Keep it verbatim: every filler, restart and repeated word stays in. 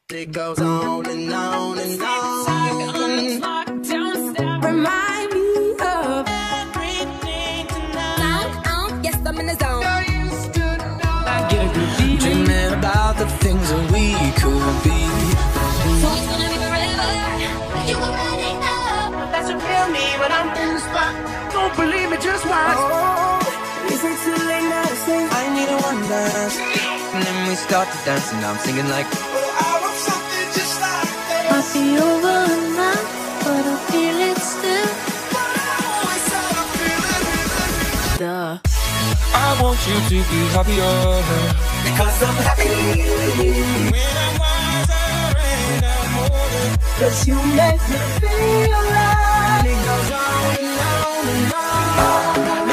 It goes on and on and on. Remind me of everything tonight. Yes, I'm in the zone. I get a good feeling. Dreaming about the things that we could be. So it's gonna be forever. You already know. That's a real me when I'm in the spot. Don't believe me, just watch. Oh, is it too late now to say I need a one dance? And then we start to dance and I'm singing like, oh, I want something just like that. Might be over now, but I feel it still. Duh. I want you to be happier, because I'm happy when I'm wiser and I'm older. Cause you make me feel alive. It goes on and on and on.